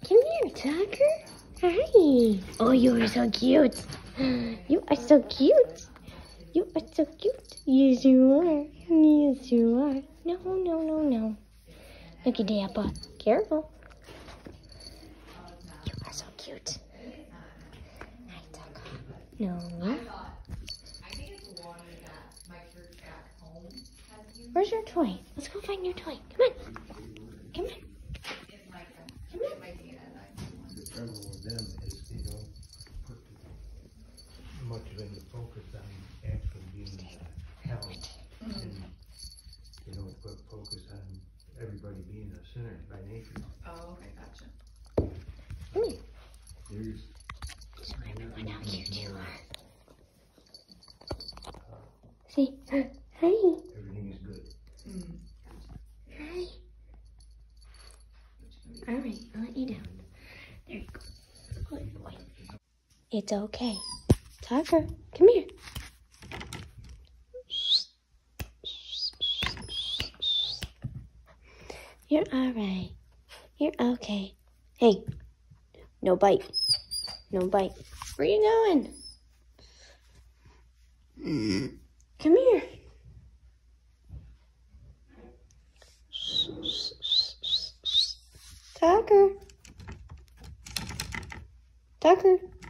Come here, Tucker. Hi. Oh, you are so cute. You are so cute. You are so cute. Yes, you are. Yes, you are. No, no, no, no. Look at Dappa. Careful. You are so cute. Hi, Tucker. No. Where's your toy? Let's go find your toy. Come on. Come on. Come on. The trouble with them is they don't put much of any focus on actually being held. And they don't put focus on everybody being a center by nature. Oh, okay, gotcha. Come here. There's Show everyone how cute you are. See? Hi. everything is good. Hi. All right, I'll let you down. There you go. Good boy. It's okay. Tucker, come here. You're all right. You're okay. Hey, no bite. No bite. Where you going? Come here. Tucker. Tucker.